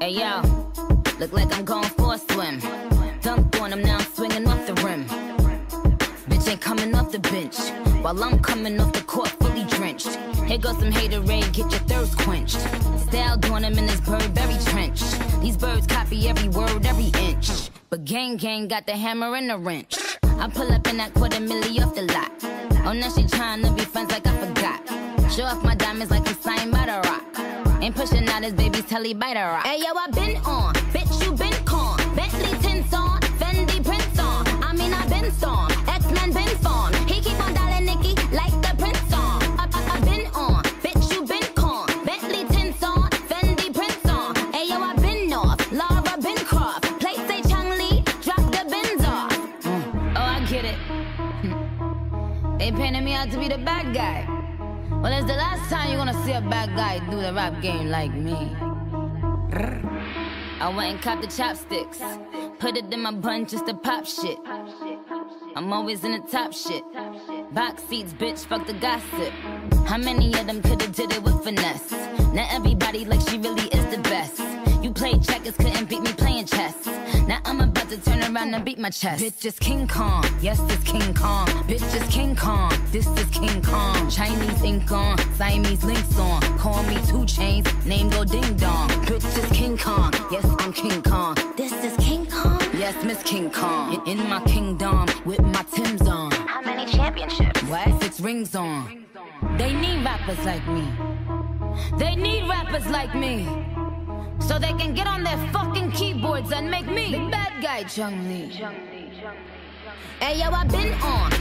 Hey yo, look like I'm going for a swim. Dunked on him, now I'm swinging off the rim. Bitch ain't coming off the bench, while I'm coming off the court fully drenched. Here goes some haterade, get your thirst quenched. Style doing him in this Burberry trench. These birds copy every word, every inch. But gang got the hammer and the wrench. I pull up in that $250,000 off the lot. Oh, now she tryna be friends like I forgot. Show off my diamonds like I'm signed by the Rock. Ain't pushing out his baby's telly by the Rock. Hey yo, I been on, bitch you been con. Bentley tints on, Fendi prints on. I mean I been storm, X-Men been formed. He keep on dialing Nicki like the Prince song. I been on, bitch you been con. Bentley tints on, Fendi prints on. Hey yo, I been north, Laura been Croft. Play say Chun Li, drop the bins off. Oh, I get it. They painted me out to be the bad guy. Well, it's the last time you're gonna see a bad guy do the rap game like me. I went and copped the chopsticks, put it in my bun just to pop shit. I'm always in the top shit. Box seats, bitch, fuck the gossip. How many of them could've did it with finesse? Now everybody like she really is the best. You played checkers, couldn't beat me playing chess. Now I'm about to turn around and beat my chest. Bitch is King Kong, yes it's King Kong. Bitch is King Kong, this is King Kong. Chinese ink on, Siamese links on. Call me 2 Chains, name go ding dong. Bitch is King Kong, yes I'm King Kong. This is King Kong, yes Miss King Kong. In my kingdom with my Timbs on. How many championships? What? 6 rings on. They need rappers like me. They need rappers like me, so they can get on their fucking keyboards and make me the bad guy, Chun Li. Hey yo, I been on,